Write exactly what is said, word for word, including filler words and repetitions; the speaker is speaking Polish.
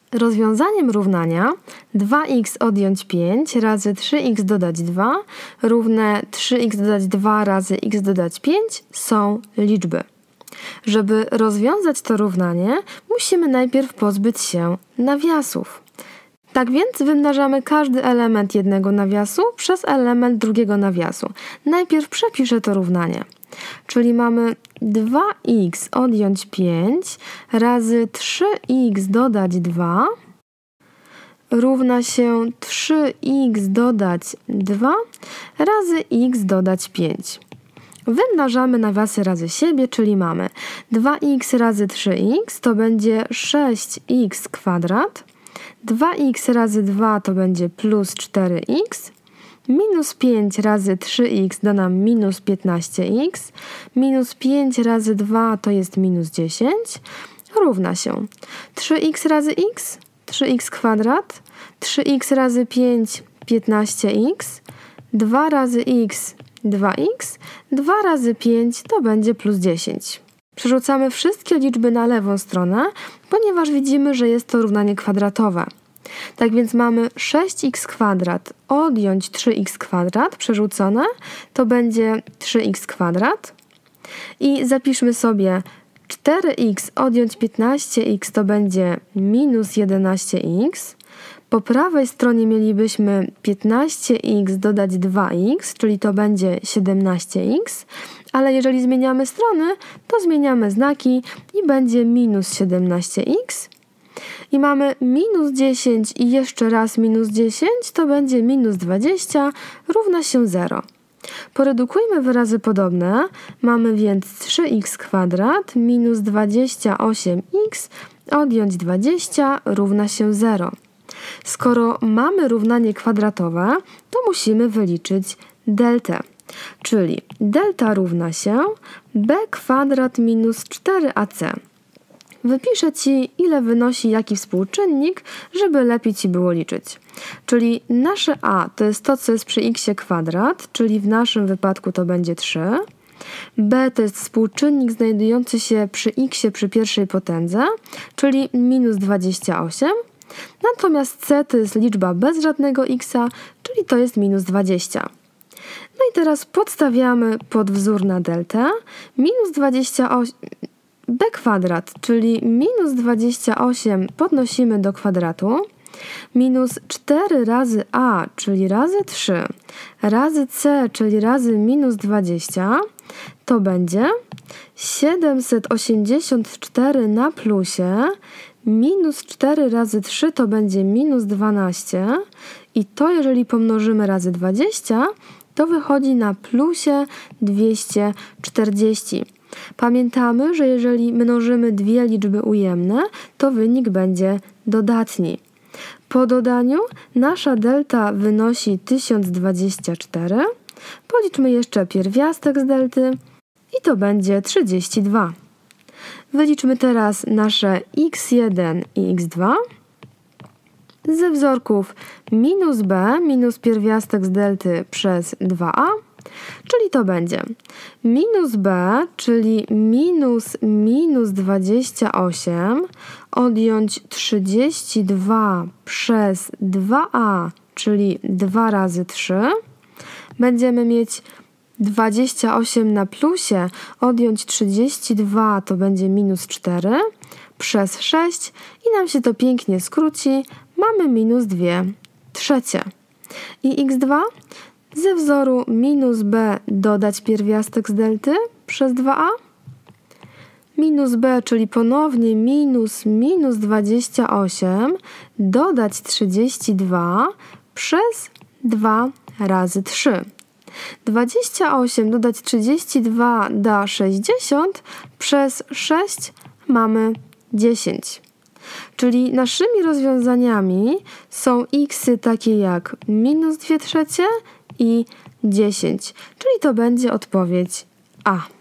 Rozwiązaniem równania dwa x odjąć pięć razy trzy x dodać dwa równe trzy x dodać dwa razy x dodać pięć są liczby. Żeby rozwiązać to równanie, musimy najpierw pozbyć się nawiasów. Tak więc wymnażamy każdy element jednego nawiasu przez element drugiego nawiasu. Najpierw przepiszę to równanie. Czyli mamy dwa x odjąć pięć razy trzy x dodać dwa równa się trzy x dodać dwa razy x dodać pięć. Wymnażamy nawiasy razy siebie, czyli mamy dwa x razy trzy x to będzie sześć x kwadrat, dwa x razy dwa to będzie plus cztery x, minus pięć razy trzy x da nam minus piętnaście x, minus pięć razy dwa to jest minus dziesięć, równa się trzy x razy x, trzy x kwadrat, trzy x razy pięć, piętnaście x, dwa razy x, dwa x, dwa razy pięć to będzie plus dziesięć. Przerzucamy wszystkie liczby na lewą stronę, ponieważ widzimy, że jest to równanie kwadratowe. Tak więc mamy sześć x kwadrat odjąć trzy x kwadrat przerzucone, to będzie trzy x kwadrat. I zapiszmy sobie cztery x odjąć piętnaście x to będzie minus jedenaście x. Po prawej stronie mielibyśmy piętnaście x dodać dwa x, czyli to będzie siedemnaście x. Ale jeżeli zmieniamy strony, to zmieniamy znaki i będzie minus siedemnaście x. I mamy minus dziesięć i jeszcze raz minus dziesięć, to będzie minus dwadzieścia równa się zero. Poredukujmy wyrazy podobne. Mamy więc trzy x kwadrat minus dwadzieścia osiem x odjąć dwadzieścia równa się zero. Skoro mamy równanie kwadratowe, to musimy wyliczyć deltę. Czyli delta równa się b kwadrat minus cztery a c. Wypiszę Ci, ile wynosi jaki współczynnik, żeby lepiej Ci było liczyć. Czyli nasze a to jest to, co jest przy x kwadrat, czyli w naszym wypadku to będzie trzy. B to jest współczynnik znajdujący się przy x przy pierwszej potędze, czyli minus dwadzieścia osiem. Natomiast c to jest liczba bez żadnego x, czyli to jest minus dwadzieścia. No i teraz podstawiamy pod wzór na deltę. Minus dwadzieścia osiem, b kwadrat, czyli minus dwadzieścia osiem podnosimy do kwadratu. Minus cztery razy a, czyli razy trzy, razy c, czyli razy minus dwadzieścia, to będzie siedemset osiemdziesiąt cztery na plusie, minus cztery razy trzy to będzie minus dwanaście i to jeżeli pomnożymy razy dwadzieścia, to wychodzi na plusie dwieście czterdzieści. Pamiętamy, że jeżeli mnożymy dwie liczby ujemne, to wynik będzie dodatni. Po dodaniu nasza delta wynosi tysiąc dwadzieścia cztery. Policzmy jeszcze pierwiastek z delty i to będzie trzydzieści dwa. Wyliczmy teraz nasze x jeden i x dwa. Ze wzorków minus b minus pierwiastek z delty przez dwa a, czyli to będzie minus b, czyli minus minus dwadzieścia osiem, odjąć trzydzieści dwa przez dwa a, czyli dwa razy trzy. Będziemy mieć dwadzieścia osiem na plusie, odjąć trzydzieści dwa to będzie minus cztery, przez sześć i nam się to pięknie skróci. Mamy minus dwie trzecie. I x dwa ze wzoru minus b dodać pierwiastek z delty przez dwa a. Minus b, czyli ponownie minus minus dwadzieścia osiem dodać trzydzieści dwa przez dwa razy trzy. dwadzieścia osiem dodać trzydzieści dwa da sześćdziesiąt, przez sześć mamy dziesięć. Czyli naszymi rozwiązaniami są xy takie jak minus dwie trzecie i dziesięć, czyli to będzie odpowiedź A.